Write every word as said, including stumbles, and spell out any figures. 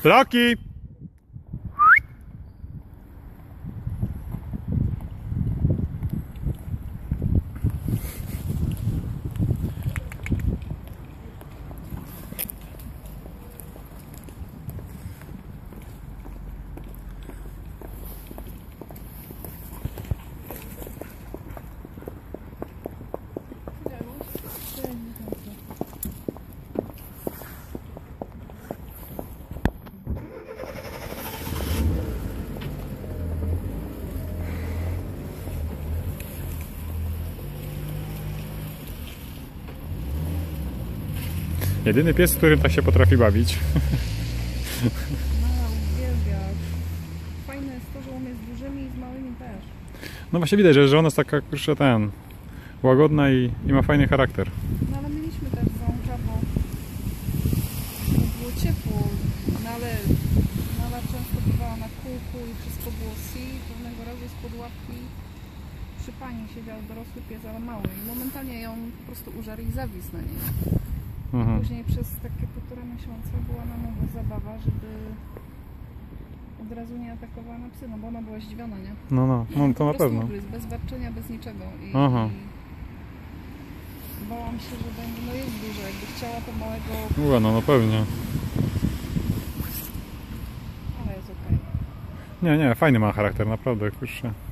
Roki! Jedyny pies, z którym tak się potrafi bawić. Mała uwielbia. Fajne jest to, że on jest z dużymi i z małymi też. No właśnie widać, że ona jest taka, kurczę, ten, łagodna i, i ma fajny charakter. No ale mieliśmy też ząbka, bo było ciepło, no ale Nala często bywała na kółku i wszystko było si. Pewnego razu spod łapki przy pani siedział dorosły pies, ale mały. I momentalnie ją po prostu użarł i zawisł na niej. Mhm. Później przez takie półtora miesiąca była na nowo zabawa, żeby od razu nie atakowała na psy, no bo ona była zdziwiona, nie? No, no, no to na Po prostu pewno. ugryzł, bez warczenia, bez niczego. I, Aha. i bałam się, że będzie, no jest duża, jakby chciała to małego, Ła, no, no pewnie. ale jest okej. Nie, nie, fajny ma charakter, naprawdę, kurczę.